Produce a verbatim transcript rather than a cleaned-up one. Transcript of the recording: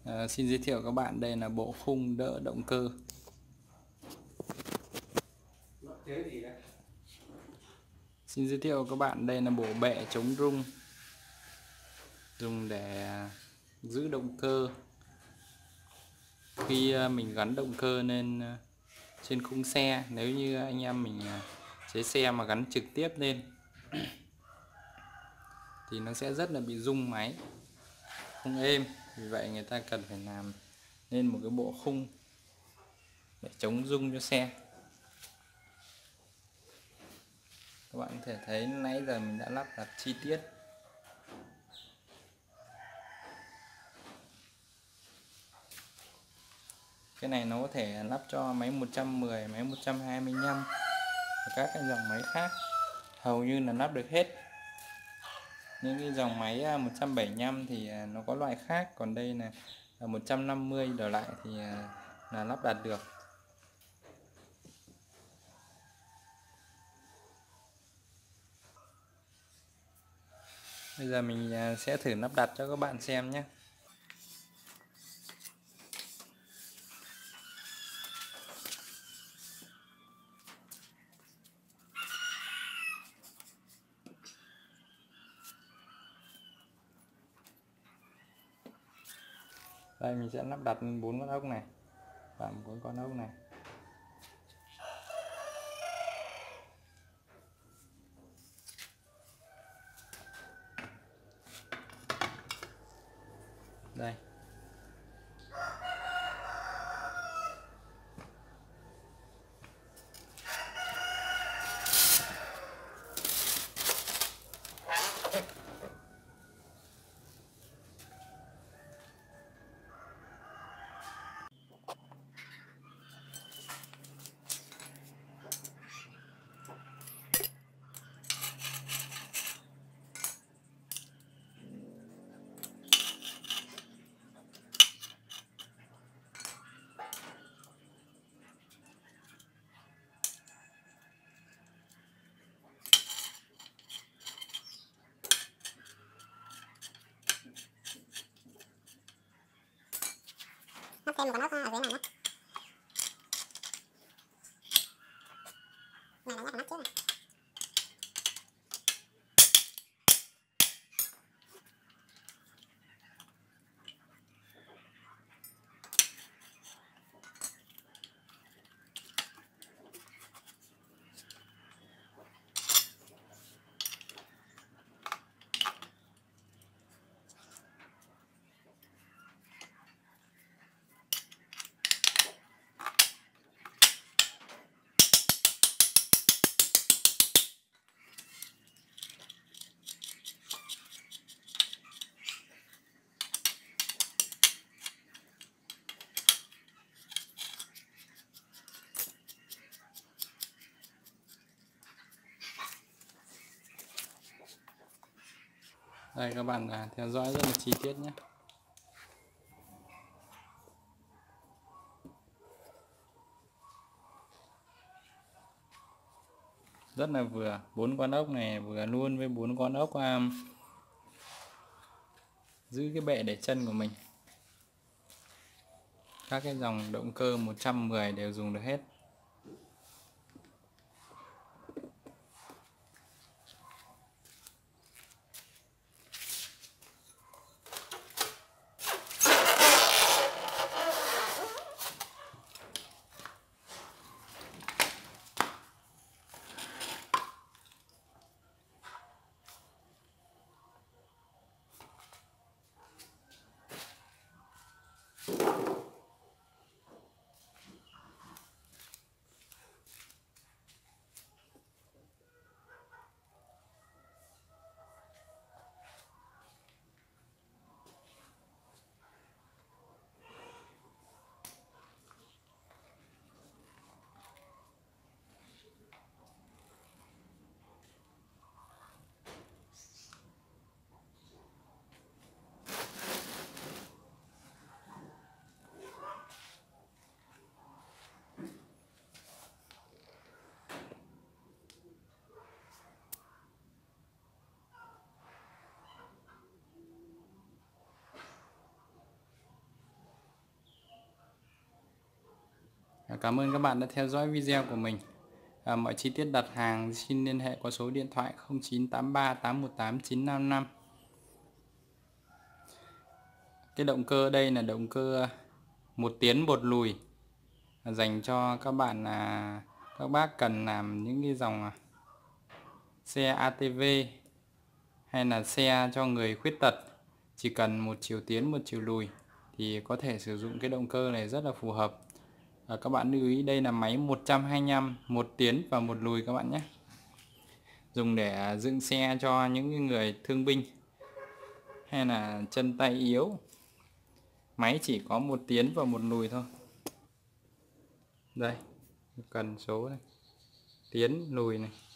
À, xin giới thiệu các bạn, đây là bộ khung đỡ động cơ. Xin giới thiệu các bạn, đây là bộ bệ chống rung, dùng để giữ động cơ khi mình gắn động cơ lên trên khung xe. Nếu như anh em mình chế xe mà gắn trực tiếp lên thì nó sẽ rất là bị rung máy, không êm. Vì vậy người ta cần phải làm nên một cái bộ khung để chống rung cho xe. Các bạn có thể thấy nãy giờ mình đã lắp đặt chi tiết. Cái này nó có thể lắp cho máy một trăm mười, máy một trăm hai mươi lăm và các cái dòng máy khác, hầu như là lắp được hết. Những cái dòng máy một trăm bảy mươi lăm thì nó có loại khác, còn đây là một trăm năm mươi đổ lại thì là lắp đặt được. Bây giờ mình sẽ thử lắp đặt cho các bạn xem nhé. Đây mình sẽ lắp đặt bốn con ốc này và bốn con ốc này. Đây. Lắp thêm một con ốc ở dưới này nhé. Này là nhắc nắp trước này. Đây các bạn à, theo dõi rất là chi tiết nhé. Rất là vừa, bốn con ốc này vừa luôn với bốn con ốc um, giữ cái bệ để chân của mình. Các cái dòng động cơ một trăm mười đều dùng được hết. Cảm ơn các bạn đã theo dõi video của mình. À, mọi chi tiết đặt hàng xin liên hệ qua số điện thoại không chín tám ba tám một tám chín năm năm. Cái động cơ đây là động cơ một tiến một lùi, dành cho các bạn là các bác cần làm những cái dòng xe a tê vê hay là xe cho người khuyết tật, chỉ cần một chiều tiến một chiều lùi thì có thể sử dụng cái động cơ này rất là phù hợp. À, các bạn lưu ý đây là máy một trăm hai mươi lăm, một tiến và một lùi các bạn nhé. Dùng để dựng xe cho những người thương binh hay là chân tay yếu. Máy chỉ có một tiến và một lùi thôi. Đây, cần số này, tiến lùi này.